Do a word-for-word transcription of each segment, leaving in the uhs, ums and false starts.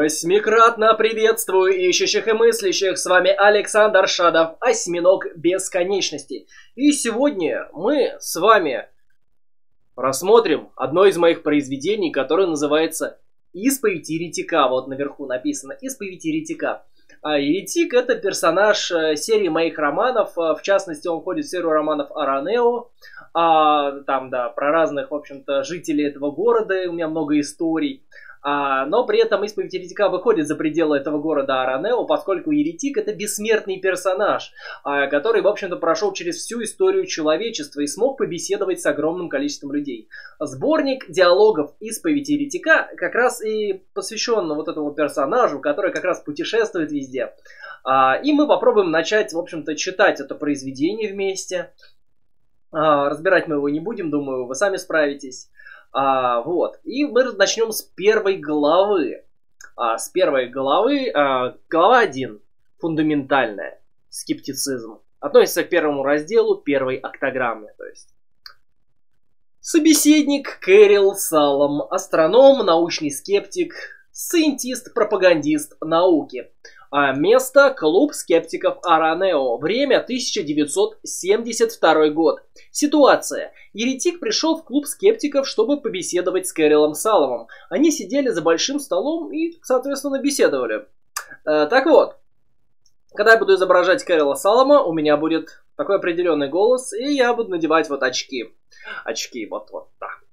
Восьмикратно приветствую ищущих и мыслящих, с вами Александр Шадов, Осьминог Бесконечности. И сегодня мы с вами рассмотрим одно из моих произведений, которое называется «Исповедь еретика». Вот наверху написано «Исповедь еретика». А еретик — это персонаж серии моих романов, в частности, он входит в серию романов Аранео, а, там, да, про разных, в общем-то, жителей этого города, у меня много историй. А, но при этом исповедь еретика выходит за пределы этого города Аранео, поскольку еретик — это бессмертный персонаж, а, который, в общем-то, прошел через всю историю человечества и смог побеседовать с огромным количеством людей. Сборник диалогов «Исповедь еретика» как раз и посвящен вот этому персонажу, который как раз путешествует везде. А, и мы попробуем начать, в общем-то, читать это произведение вместе. А, разбирать мы его не будем, думаю, вы сами справитесь. А, вот. И мы начнем с первой главы. А, с первой главы. А, глава один. Фундаментальная. Скептицизм. Относится к первому разделу первой октограммы. То есть. Собеседник Кэрил Салом. Астроном, научный скептик, сcientist, пропагандист науки. А место — клуб скептиков Аранео. Время — тысяча девятьсот семьдесят второй год. Ситуация. Еретик пришел в клуб скептиков, чтобы побеседовать с Кэрилом Саломом. Они сидели за большим столом и, соответственно, беседовали. Э, так вот, когда я буду изображать Кэрила Салома, у меня будет такой определенный голос, и я буду надевать вот очки. Очки, вот-вот,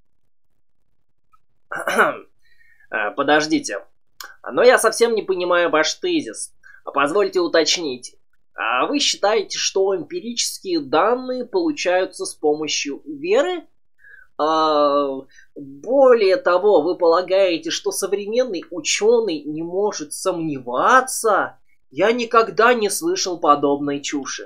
да. Подождите. Но я совсем не понимаю ваш тезис. Позвольте уточнить. А вы считаете, что эмпирические данные получаются с помощью веры? А, более того, вы полагаете, что современный ученый не может сомневаться? Я никогда не слышал подобной чуши.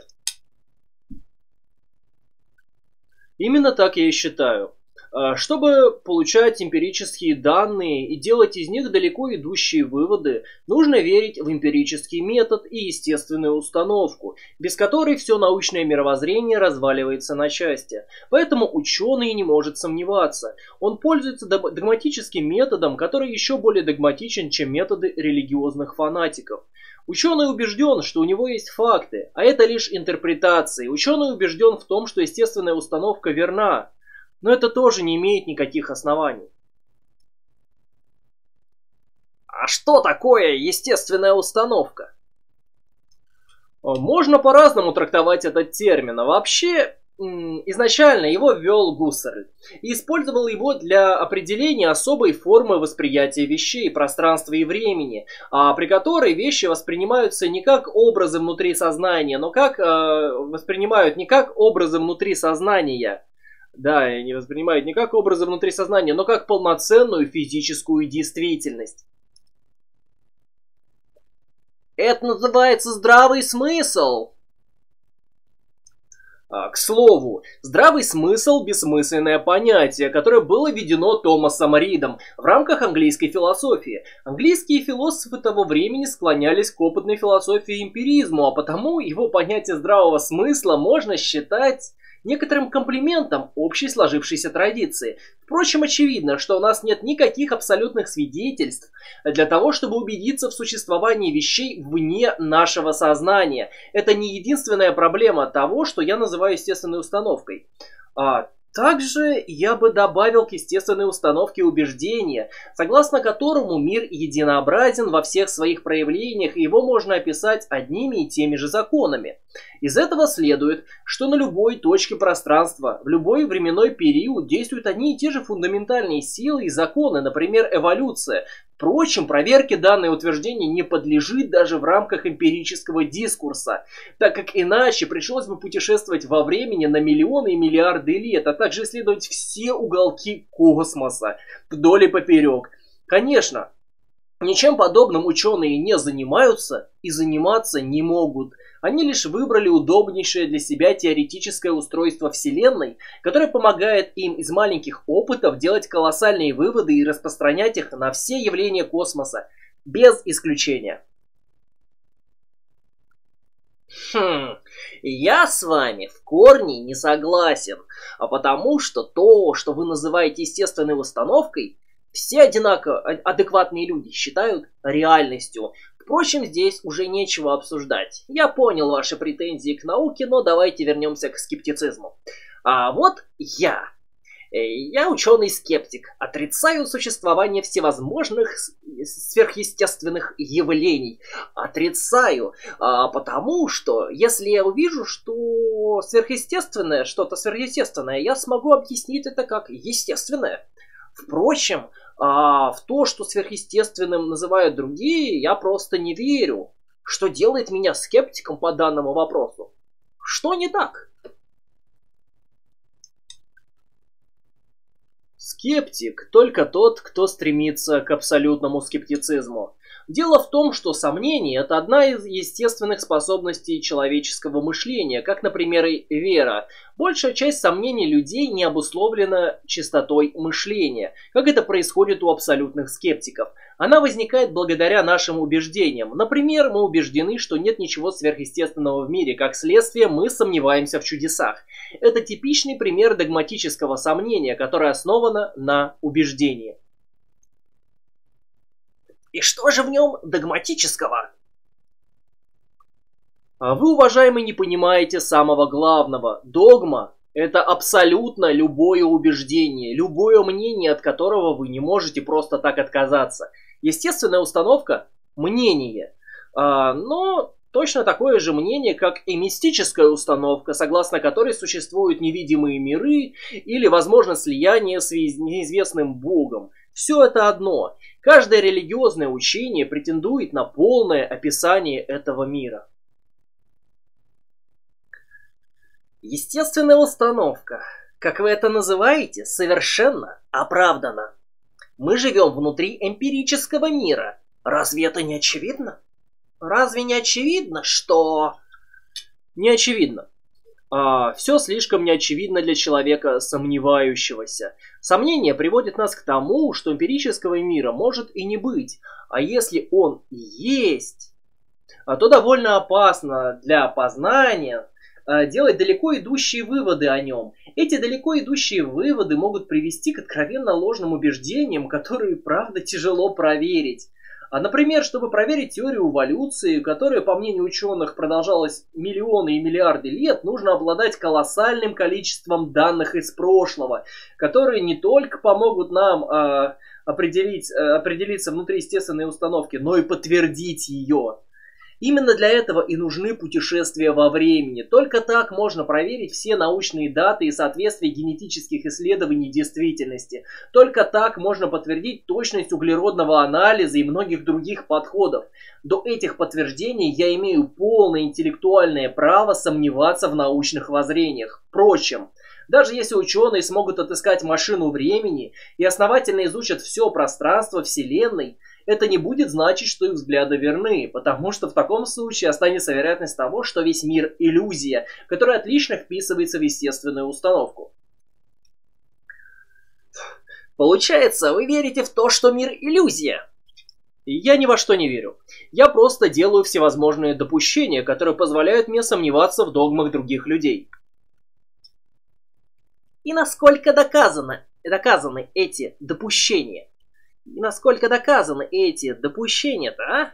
Именно так я и считаю. Чтобы получать эмпирические данные и делать из них далеко идущие выводы, нужно верить в эмпирический метод и естественную установку, без которой все научное мировоззрение разваливается на части. Поэтому ученый не может сомневаться. Он пользуется догматическим методом, который еще более догматичен, чем методы религиозных фанатиков. Ученый убежден, что у него есть факты, а это лишь интерпретации. Ученый убежден в том, что естественная установка верна. Но это тоже не имеет никаких оснований. А что такое естественная установка? Можно по-разному трактовать этот термин. А вообще, изначально его ввел Гуссерль и использовал его для определения особой формы восприятия вещей, пространства и времени, при которой вещи воспринимаются не как образы внутри сознания, но как воспринимают не как образы внутри сознания. Да, они воспринимают не как образы внутри сознания, но как полноценную физическую действительность. Это называется здравый смысл. А, к слову, здравый смысл – бессмысленное понятие, которое было введено Томасом Ридом в рамках английской философии. Английские философы того времени склонялись к опытной философии и эмпиризму, а потому его понятие здравого смысла можно считать некоторым комплиментом общей сложившейся традиции. Впрочем, очевидно, что у нас нет никаких абсолютных свидетельств для того, чтобы убедиться в существовании вещей вне нашего сознания. Это не единственная проблема того, что я называю естественной установкой. А также я бы добавил к естественной установке убеждения, согласно которому мир единообразен во всех своих проявлениях, и его можно описать одними и теми же законами. Из этого следует, что на любой точке пространства, в любой временной период действуют одни и те же фундаментальные силы и законы, например, эволюция. Впрочем, проверке данное утверждение не подлежит даже в рамках эмпирического дискурса, так как иначе пришлось бы путешествовать во времени на миллионы и миллиарды лет, а также исследовать все уголки космоса вдоль и поперек. Конечно, ничем подобным ученые не занимаются и заниматься не могут. Они лишь выбрали удобнейшее для себя теоретическое устройство Вселенной, которое помогает им из маленьких опытов делать колоссальные выводы и распространять их на все явления космоса, без исключения. Хм, я с вами в корне не согласен, а потому что то, что вы называете естественной установкой, все одинаково адекватные люди считают реальностью. Впрочем, здесь уже нечего обсуждать. Я понял ваши претензии к науке, но давайте вернемся к скептицизму. А вот я. Я ученый-скептик. Отрицаю существование всевозможных сверхъестественных явлений. Отрицаю, а, потому что если я увижу, что сверхъестественное, что-то сверхъестественное, я смогу объяснить это как естественное. Впрочем, а, в то, что сверхъестественным называют другие, я просто не верю. Что делает меня скептиком по данному вопросу? Что не так? Скептик только тот, кто стремится к абсолютному скептицизму. Дело в том, что сомнение – это одна из естественных способностей человеческого мышления, как, например, и вера. Большая часть сомнений людей не обусловлена чистотой мышления, как это происходит у абсолютных скептиков. Она возникает благодаря нашим убеждениям. Например, мы убеждены, что нет ничего сверхъестественного в мире, как следствие мы сомневаемся в чудесах. Это типичный пример догматического сомнения, которое основано на убеждении. И что же в нем догматического? А вы, уважаемый, не понимаете самого главного. Догма – это абсолютно любое убеждение, любое мнение, от которого вы не можете просто так отказаться. Естественная установка – мнение. А, но точно такое же мнение, как и мистическая установка, согласно которой существуют невидимые миры или, возможно, слияние с неизвестным Богом. Все это одно. Каждое религиозное учение претендует на полное описание этого мира. Естественная установка, как вы это называете, совершенно оправдана. Мы живем внутри эмпирического мира. Разве это не очевидно? Разве не очевидно, что... Не очевидно. А, все слишком неочевидно для человека сомневающегося. Сомнение приводит нас к тому, что эмпирического мира может и не быть. А если он и есть, то довольно опасно для познания делать далеко идущие выводы о нем. Эти далеко идущие выводы могут привести к откровенно ложным убеждениям, которые, правда, тяжело проверить. А, например, чтобы проверить теорию эволюции, которая, по мнению ученых, продолжалась миллионы и миллиарды лет, нужно обладать колоссальным количеством данных из прошлого, которые не только помогут нам э, определить, э, определиться внутри естественной установки, но и подтвердить ее. Именно для этого и нужны путешествия во времени. Только так можно проверить все научные даты и соответствие генетических исследований действительности. Только так можно подтвердить точность углеродного анализа и многих других подходов. До этих подтверждений я имею полное интеллектуальное право сомневаться в научных воззрениях. Впрочем, даже если ученые смогут отыскать машину времени и основательно изучат все пространство Вселенной, это не будет значить, что их взгляды верны, потому что в таком случае останется вероятность того, что весь мир – иллюзия, которая отлично вписывается в естественную установку. Получается, вы верите в то, что мир – иллюзия? Я ни во что не верю. Я просто делаю всевозможные допущения, которые позволяют мне сомневаться в догмах других людей. И насколько доказаны, доказаны эти допущения? И насколько доказаны эти допущения-то, а?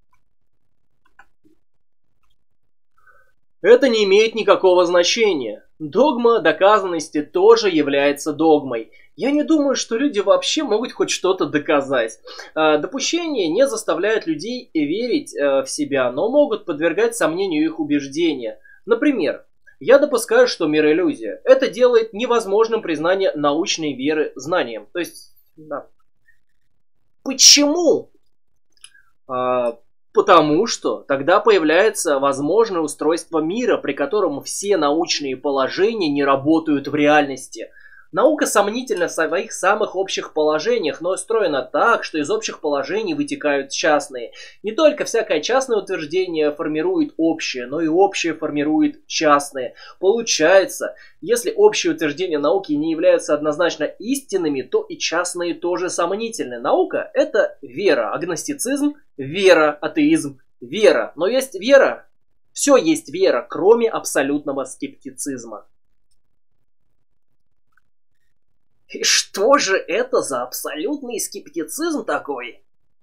Это не имеет никакого значения. Догма доказанности тоже является догмой. Я не думаю, что люди вообще могут хоть что-то доказать. Допущения не заставляют людей верить в себя, но могут подвергать сомнению их убеждения. Например, я допускаю, что мир иллюзия. Это делает невозможным признание научной веры знанием. То есть, да. Почему? А, потому что тогда появляется возможное устройство мира, при котором все научные положения не работают в реальности. Наука сомнительна в своих самых общих положениях, но устроена так, что из общих положений вытекают частные. Не только всякое частное утверждение формирует общее, но и общее формирует частное. Получается, если общие утверждения науки не являются однозначно истинными, то и частные тоже сомнительны. Наука – это вера, агностицизм – вера, атеизм – вера. Но есть вера, все есть вера, кроме абсолютного скептицизма. И что же это за абсолютный скептицизм такой?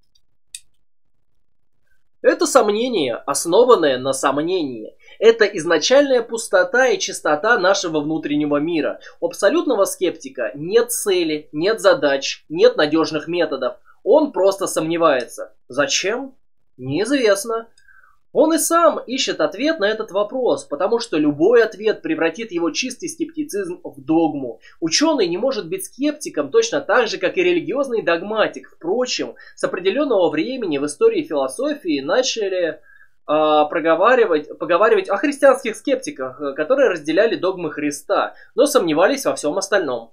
Это сомнение, основанное на сомнении. Это изначальная пустота и чистота нашего внутреннего мира. У абсолютного скептика нет цели, нет задач, нет надежных методов. Он просто сомневается. Зачем? Неизвестно. Он и сам ищет ответ на этот вопрос, потому что любой ответ превратит его чистый скептицизм в догму. Ученый не может быть скептиком точно так же, как и религиозный догматик. Впрочем, с определенного времени в истории философии начали а, проговаривать, поговаривать о христианских скептиках, которые разделяли догмы Христа, но сомневались во всем остальном.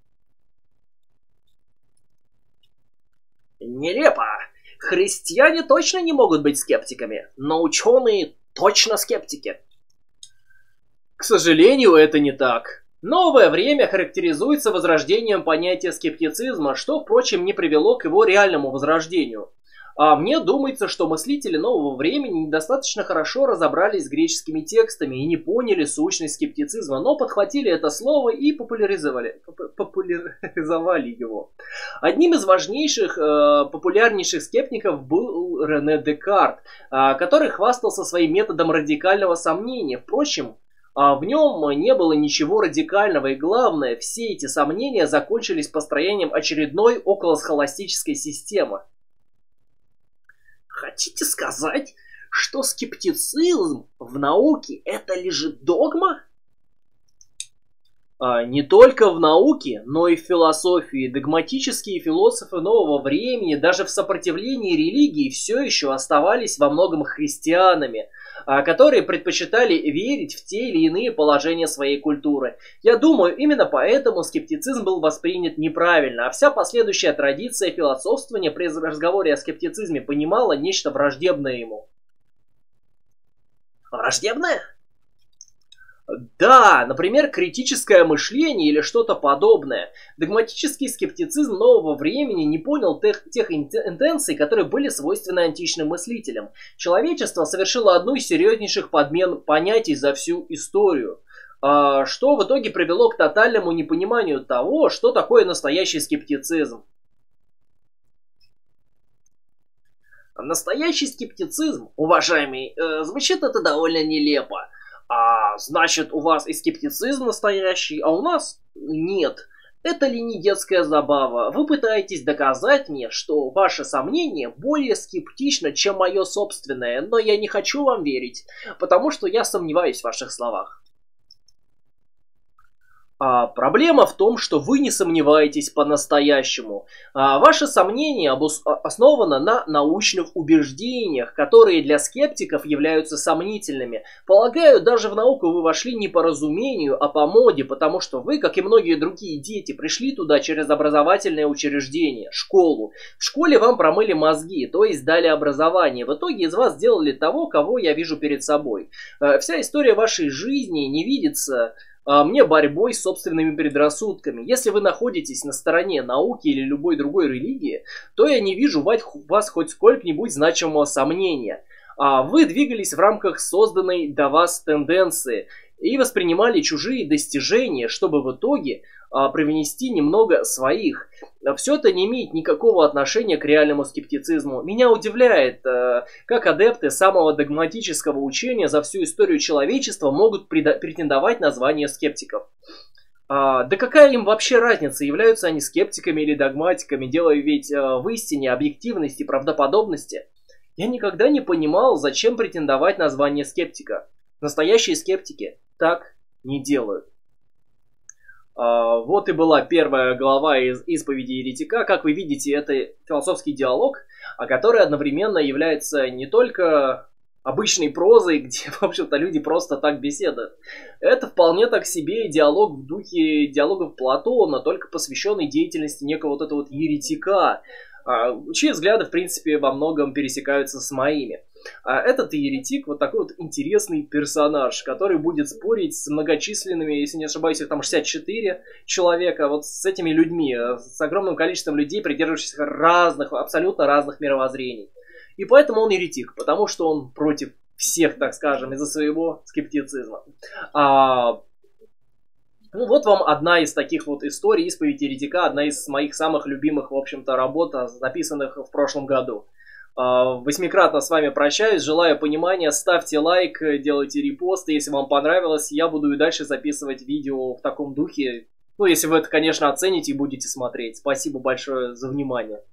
Нелепо! Христиане точно не могут быть скептиками, но ученые точно скептики. К сожалению, это не так. Новое время характеризуется возрождением понятия скептицизма, что, впрочем, не привело к его реальному возрождению. А мне думается, что мыслители нового времени недостаточно хорошо разобрались с греческими текстами и не поняли сущность скептицизма, но подхватили это слово и популяризовали, популяризовали его. Одним из важнейших, э, популярнейших скептиков был Рене Декарт, э, который хвастался своим методом радикального сомнения. Впрочем, в нем не было ничего радикального, и главное, все эти сомнения закончились построением очередной околосхоластической системы. Хотите сказать, что скептицизм в науке это лишь догма? А, не только в науке, но и в философии. Догматические философы нового времени даже в сопротивлении религии все еще оставались во многом христианами, а, которые предпочитали верить в те или иные положения своей культуры. Я думаю, именно поэтому скептицизм был воспринят неправильно, а вся последующая традиция философствования при разговоре о скептицизме понимала нечто враждебное ему. Враждебное? Да, например, критическое мышление или что-то подобное. Догматический скептицизм нового времени не понял тех, тех интенций, которые были свойственны античным мыслителям. Человечество совершило одну из серьезнейших подмен понятий за всю историю, что в итоге привело к тотальному непониманию того, что такое настоящий скептицизм. Настоящий скептицизм, уважаемый, э, звучит это довольно нелепо. А значит, у вас и скептицизм настоящий, а у нас нет. Это ли не детская забава? Вы пытаетесь доказать мне, что ваше сомнение более скептично, чем мое собственное, но я не хочу вам верить, потому что я сомневаюсь в ваших словах. А проблема в том, что вы не сомневаетесь по-настоящему. А ваше сомнение обус... основано на научных убеждениях, которые для скептиков являются сомнительными. Полагаю, даже в науку вы вошли не по разумению, а по моде, потому что вы, как и многие другие дети, пришли туда через образовательное учреждение, школу. В школе вам промыли мозги, то есть дали образование. В итоге из вас сделали того, кого я вижу перед собой. Вся история вашей жизни не видится мне борьбой с собственными предрассудками. Если вы находитесь на стороне науки или любой другой религии, то я не вижу в вас хоть сколько-нибудь значимого сомнения. Вы двигались в рамках созданной до вас тенденции и воспринимали чужие достижения, чтобы в итоге привнести немного своих. Все это не имеет никакого отношения к реальному скептицизму. Меня удивляет, как адепты самого догматического учения за всю историю человечества могут претендовать на звание скептиков. Да какая им вообще разница, являются они скептиками или догматиками, дело ведь в истине, объективности, правдоподобности. Я никогда не понимал, зачем претендовать на звание скептика. Настоящие скептики так не делают. Вот и была первая глава из «Исповеди еретика». Как вы видите, это философский диалог, который одновременно является не только обычной прозой, где, в общем-то, люди просто так беседуют. Это вполне так себе диалог в духе диалогов Платона, только посвященный деятельности некого вот этого вот еретика, чьи взгляды, в принципе, во многом пересекаются с моими. А этот еретик вот такой вот интересный персонаж, который будет спорить с многочисленными, если не ошибаюсь, их там шестьдесят четыре человека, вот с этими людьми, с огромным количеством людей, придерживающихся разных, абсолютно разных мировоззрений. И поэтому он еретик, потому что он против всех, так скажем, из-за своего скептицизма. А... Ну вот вам одна из таких вот историй, исповедь еретика, одна из моих самых любимых, в общем-то, работ, написанных в прошлом году. Восьмикратно с вами прощаюсь, желаю понимания, ставьте лайк, делайте репосты, если вам понравилось, я буду и дальше записывать видео в таком духе, ну если вы это, конечно, оцените и будете смотреть. Спасибо большое за внимание.